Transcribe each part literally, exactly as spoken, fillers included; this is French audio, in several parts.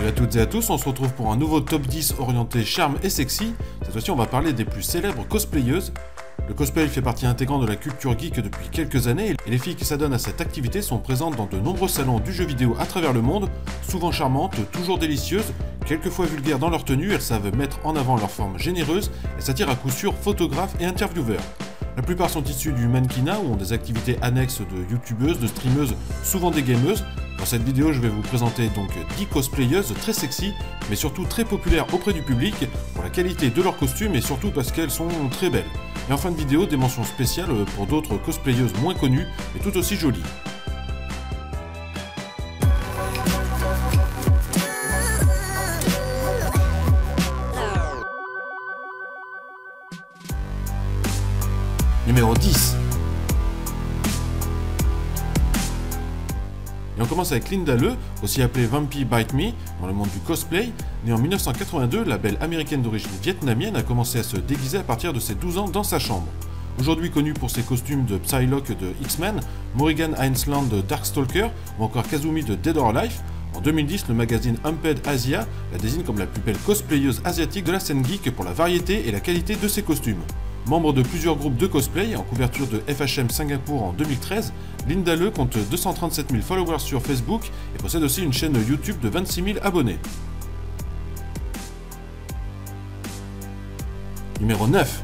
Salut à toutes et à tous, on se retrouve pour un nouveau top dix orienté charme et sexy. Cette fois-ci on va parler des plus célèbres cosplayeuses. Le cosplay fait partie intégrante de la culture geek depuis quelques années et les filles qui s'adonnent à cette activité sont présentes dans de nombreux salons du jeu vidéo à travers le monde. Souvent charmantes, toujours délicieuses, quelquefois vulgaires dans leur tenue, elles savent mettre en avant leur forme généreuse et s'attirent à coup sûr photographes et intervieweurs. La plupart sont issus du mannequinat ou ont des activités annexes de youtubeuses, de streameuses, souvent des gameuses. Dans cette vidéo, je vais vous présenter donc dix cosplayeuses très sexy, mais surtout très populaires auprès du public, pour la qualité de leurs costumes et surtout parce qu'elles sont très belles. Et en fin de vidéo, des mentions spéciales pour d'autres cosplayeuses moins connues, mais tout aussi jolies. Numéro dix. Et on commence avec Linda Le, aussi appelée Vampy Bite Me, dans le monde du cosplay. Née en mille neuf cent quatre-vingt-deux, la belle américaine d'origine vietnamienne a commencé à se déguiser à partir de ses douze ans dans sa chambre. Aujourd'hui connue pour ses costumes de Psylocke de X-Men, Morrigan Ainsland de Darkstalker ou encore Kazumi de Dead or Alive, en deux mille dix, le magazine Humped Asia la désigne comme la plus belle cosplayeuse asiatique de la scène geek pour la variété et la qualité de ses costumes. Membre de plusieurs groupes de cosplay, en couverture de F H M Singapour en deux mille treize, Linda Le compte deux cent trente-sept mille followers sur Facebook et possède aussi une chaîne YouTube de vingt-six mille abonnés. Numéro neuf.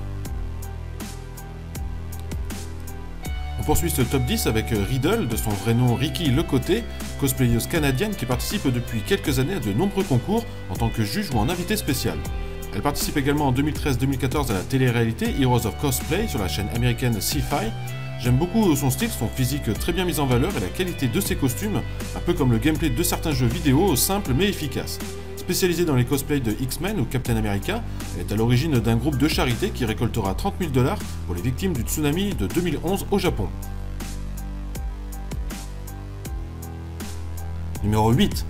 On poursuit ce top dix avec Riddle, de son vrai nom Ricky Lecoté, cosplayeuse canadienne qui participe depuis quelques années à de nombreux concours en tant que juge ou en invité spécial. Elle participe également en deux mille treize deux mille quatorze à la télé-réalité Heroes of Cosplay sur la chaîne américaine Sci-Fi. J'aime beaucoup son style, son physique très bien mis en valeur et la qualité de ses costumes, un peu comme le gameplay de certains jeux vidéo, simple mais efficace. Spécialisée dans les cosplays de X-Men ou Captain America, elle est à l'origine d'un groupe de charité qui récoltera trente mille dollars pour les victimes du tsunami de deux mille onze au Japon. Numéro huit.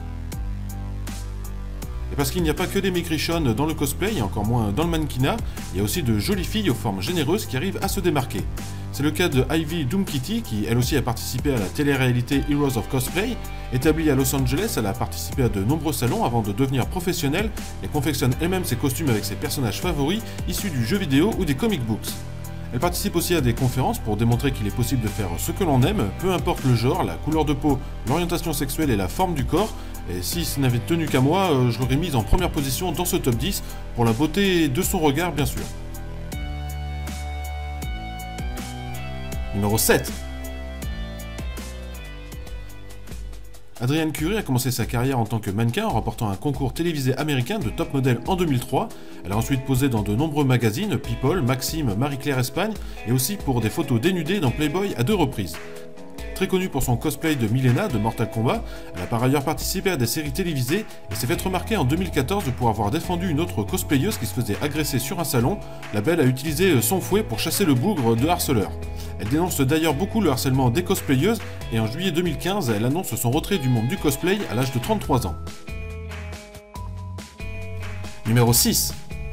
Et parce qu'il n'y a pas que des maigrichonnes dans le cosplay et encore moins dans le mannequinat, il y a aussi de jolies filles aux formes généreuses qui arrivent à se démarquer. C'est le cas de Ivy Doomkitty qui elle aussi a participé à la télé-réalité Heroes of Cosplay. Établie à Los Angeles, elle a participé à de nombreux salons avant de devenir professionnelle et confectionne elle-même ses costumes avec ses personnages favoris issus du jeu vidéo ou des comic books. Elle participe aussi à des conférences pour démontrer qu'il est possible de faire ce que l'on aime, peu importe le genre, la couleur de peau, l'orientation sexuelle et la forme du corps. Et si ce n'avait tenu qu'à moi, je l'aurais mise en première position dans ce top dix, pour la beauté de son regard bien sûr. Numéro sept. Adrienne Curie a commencé sa carrière en tant que mannequin en remportant un concours télévisé américain de top model en deux mille trois. Elle a ensuite posé dans de nombreux magazines, People, Maxim, Marie-Claire Espagne, et aussi pour des photos dénudées dans Playboy à deux reprises. Très connue pour son cosplay de Milena de Mortal Kombat, elle a par ailleurs participé à des séries télévisées et s'est fait remarquer en deux mille quatorze pour avoir défendu une autre cosplayeuse qui se faisait agresser sur un salon. La belle a utilisé son fouet pour chasser le bougre de harceleurs. Elle dénonce d'ailleurs beaucoup le harcèlement des cosplayeuses et en juillet deux mille quinze, elle annonce son retrait du monde du cosplay à l'âge de trente-trois ans. Numéro six.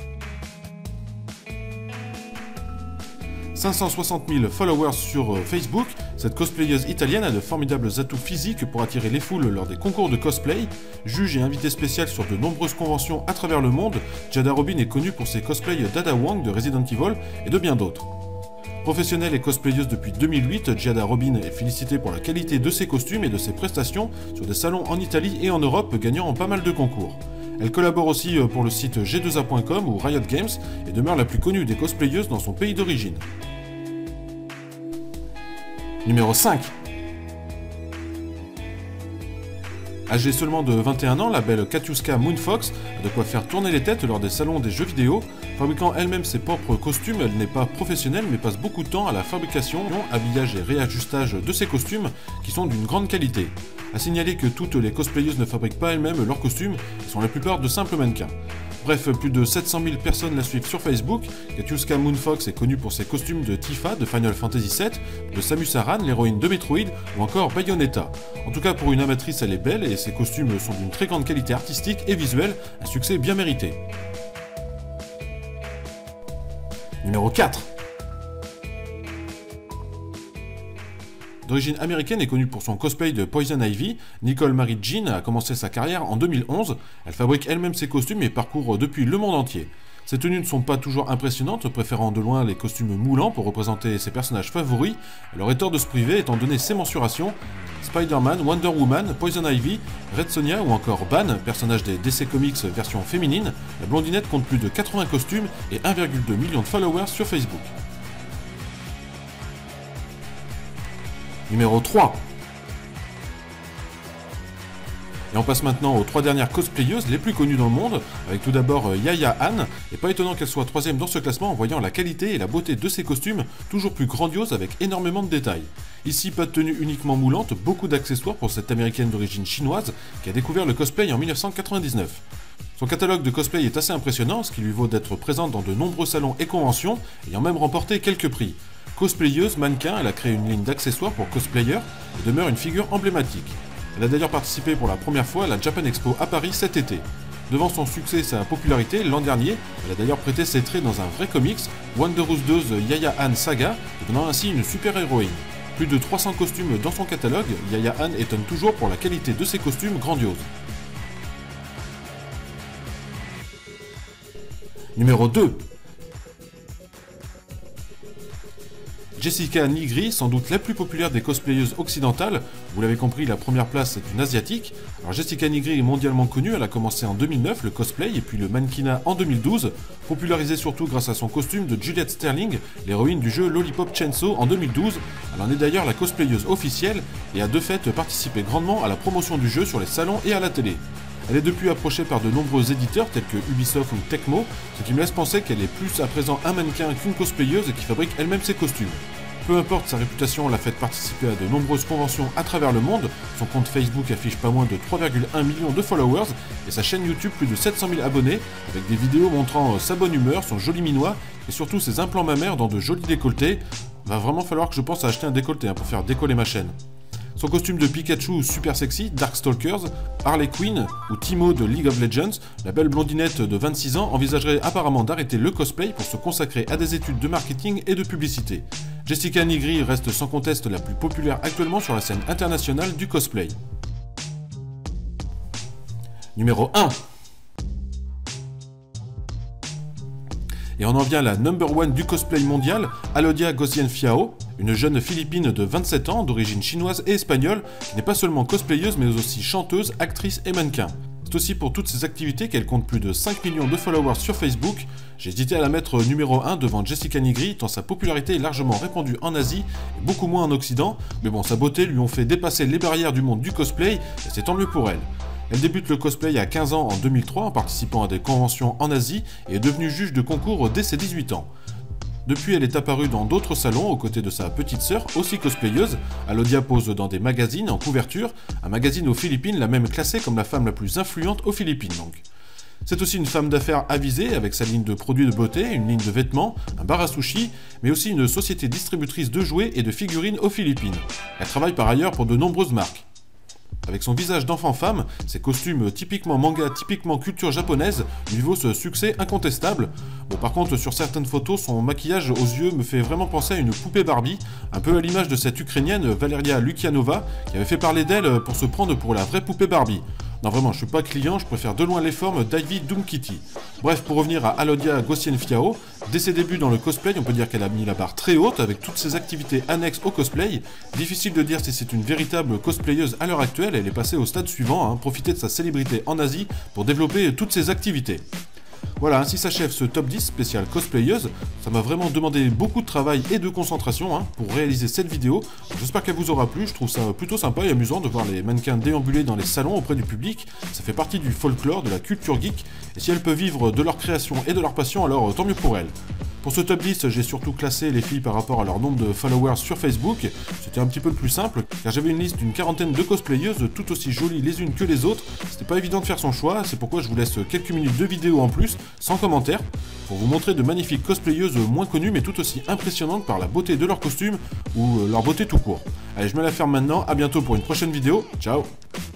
cinq cent soixante mille followers sur Facebook, cette cosplayeuse italienne a de formidables atouts physiques pour attirer les foules lors des concours de cosplay. Juge et invitée spéciale sur de nombreuses conventions à travers le monde, Jada Robin est connue pour ses cosplays d'Ada Wong de Resident Evil et de bien d'autres. Professionnelle et cosplayeuse depuis deux mille huit, Jada Robin est félicitée pour la qualité de ses costumes et de ses prestations sur des salons en Italie et en Europe, gagnant en pas mal de concours. Elle collabore aussi pour le site G deux A point com ou Riot Games et demeure la plus connue des cosplayeuses dans son pays d'origine. Numéro cinq. Âgée seulement de vingt et un ans, la belle Katiuska Moonfox a de quoi faire tourner les têtes lors des salons des jeux vidéo. Fabriquant elle-même ses propres costumes, elle n'est pas professionnelle mais passe beaucoup de temps à la fabrication, habillage et réajustage de ses costumes qui sont d'une grande qualité. A signaler que toutes les cosplayeuses ne fabriquent pas elles-mêmes leurs costumes et sont la plupart de simples mannequins. Bref, plus de sept cent mille personnes la suivent sur Facebook. Katiuska Moonfox est connue pour ses costumes de Tifa de Final Fantasy sept, de Samus Aran, l'héroïne de Metroid, ou encore Bayonetta. En tout cas, pour une amatrice, elle est belle et ses costumes sont d'une très grande qualité artistique et visuelle, un succès bien mérité. Numéro quatre. D'origine américaine et connue pour son cosplay de Poison Ivy, Nicole Marie Jean a commencé sa carrière en deux mille onze. Elle fabrique elle-même ses costumes et parcourt depuis le monde entier. Ses tenues ne sont pas toujours impressionnantes, préférant de loin les costumes moulants pour représenter ses personnages favoris. Elle aurait tort de se priver étant donné ses mensurations. Spider-Man, Wonder Woman, Poison Ivy, Red Sonja ou encore Ban, personnage des D C Comics version féminine, la blondinette compte plus de quatre-vingts costumes et un virgule deux million de followers sur Facebook. Numéro trois. Et on passe maintenant aux trois dernières cosplayeuses les plus connues dans le monde, avec tout d'abord Yaya Han, et pas étonnant qu'elle soit troisième dans ce classement en voyant la qualité et la beauté de ses costumes, toujours plus grandioses avec énormément de détails. Ici, pas de tenue uniquement moulante, beaucoup d'accessoires pour cette américaine d'origine chinoise qui a découvert le cosplay en mille neuf cent quatre-vingt-dix-neuf. Son catalogue de cosplay est assez impressionnant, ce qui lui vaut d'être présente dans de nombreux salons et conventions, ayant même remporté quelques prix. Cosplayeuse, mannequin, elle a créé une ligne d'accessoires pour cosplayers et demeure une figure emblématique. Elle a d'ailleurs participé pour la première fois à la Japan Expo à Paris cet été. Devant son succès et sa popularité, l'an dernier, elle a d'ailleurs prêté ses traits dans un vrai comics, Wondrous deux Yaya Han Saga, devenant ainsi une super-héroïne. Plus de trois cents costumes dans son catalogue, Yaya Han étonne toujours pour la qualité de ses costumes grandioses. Numéro deux. Jessica Nigri, sans doute la plus populaire des cosplayeuses occidentales. Vous l'avez compris, la première place est une asiatique. Alors Jessica Nigri est mondialement connue, elle a commencé en deux mille neuf le cosplay et puis le mannequinat en deux mille douze, popularisée surtout grâce à son costume de Juliette Sterling, l'héroïne du jeu Lollipop Chainsaw en deux mille douze. Elle en est d'ailleurs la cosplayeuse officielle et a de fait participé grandement à la promotion du jeu sur les salons et à la télé. Elle est depuis approchée par de nombreux éditeurs tels que Ubisoft ou Tecmo, ce qui me laisse penser qu'elle est plus à présent un mannequin qu'une cosplayeuse qui fabrique elle-même ses costumes. Peu importe, sa réputation l'a fait participer à de nombreuses conventions à travers le monde, son compte Facebook affiche pas moins de trois virgule un millions de followers, et sa chaîne YouTube plus de sept cent mille abonnés, avec des vidéos montrant sa bonne humeur, son joli minois, et surtout ses implants mammaires dans de jolis décolletés. Va vraiment falloir que je pense à acheter un décolleté hein, pour faire décoller ma chaîne. Son costume de Pikachu super sexy, Darkstalkers, Harley Quinn ou Timo de League of Legends, la belle blondinette de vingt-six ans envisagerait apparemment d'arrêter le cosplay pour se consacrer à des études de marketing et de publicité. Jessica Nigri reste sans conteste la plus populaire actuellement sur la scène internationale du cosplay. Numéro un. Et on en vient à la number one du cosplay mondial, Alodia Gossienfiao, une jeune Philippine de vingt-sept ans, d'origine chinoise et espagnole, qui n'est pas seulement cosplayeuse mais aussi chanteuse, actrice et mannequin. C'est aussi pour toutes ses activités qu'elle compte plus de cinq millions de followers sur Facebook. J'ai hésité à la mettre numéro un devant Jessica Nigri, tant sa popularité est largement répandue en Asie et beaucoup moins en Occident, mais bon, sa beauté lui ont fait dépasser les barrières du monde du cosplay, et c'est tant mieux pour elle. Elle débute le cosplay à quinze ans en deux mille trois en participant à des conventions en Asie et est devenue juge de concours dès ses dix-huit ans. Depuis, elle est apparue dans d'autres salons aux côtés de sa petite sœur, aussi cosplayeuse. Alodia pose dans des magazines en couverture, un magazine aux Philippines l'a même classée comme la femme la plus influente aux Philippines donc. C'est aussi une femme d'affaires avisée avec sa ligne de produits de beauté, une ligne de vêtements, un bar à sushi, mais aussi une société distributrice de jouets et de figurines aux Philippines. Elle travaille par ailleurs pour de nombreuses marques. Avec son visage d'enfant-femme, ses costumes typiquement manga, typiquement culture japonaise, lui vaut ce succès incontestable. Bon, par contre, sur certaines photos, son maquillage aux yeux me fait vraiment penser à une poupée Barbie, un peu à l'image de cette Ukrainienne Valeria Lukianova, qui avait fait parler d'elle pour se prendre pour la vraie poupée Barbie. Non vraiment, je suis pas client, je préfère de loin les formes d'Ivy Doomkitty. Bref, pour revenir à Alodia Gossienfiao, dès ses débuts dans le cosplay, on peut dire qu'elle a mis la barre très haute avec toutes ses activités annexes au cosplay. Difficile de dire si c'est une véritable cosplayeuse à l'heure actuelle, elle est passée au stade suivant, hein, profiter de sa célébrité en Asie pour développer toutes ses activités. Voilà, ainsi s'achève ce top dix spécial cosplayeuse. Ça m'a vraiment demandé beaucoup de travail et de concentration hein, pour réaliser cette vidéo. J'espère qu'elle vous aura plu, je trouve ça plutôt sympa et amusant de voir les mannequins déambuler dans les salons auprès du public. Ça fait partie du folklore, de la culture geek, et si elles peuvent vivre de leur création et de leur passion, alors tant mieux pour elles. Pour ce top dix, j'ai surtout classé les filles par rapport à leur nombre de followers sur Facebook. C'était un petit peu plus simple, car j'avais une liste d'une quarantaine de cosplayeuses, tout aussi jolies les unes que les autres. C'était pas évident de faire son choix, c'est pourquoi je vous laisse quelques minutes de vidéo en plus, sans commentaire, pour vous montrer de magnifiques cosplayeuses moins connues, mais tout aussi impressionnantes par la beauté de leurs costumes, ou leur beauté tout court. Allez, je me la ferme maintenant, à bientôt pour une prochaine vidéo, ciao!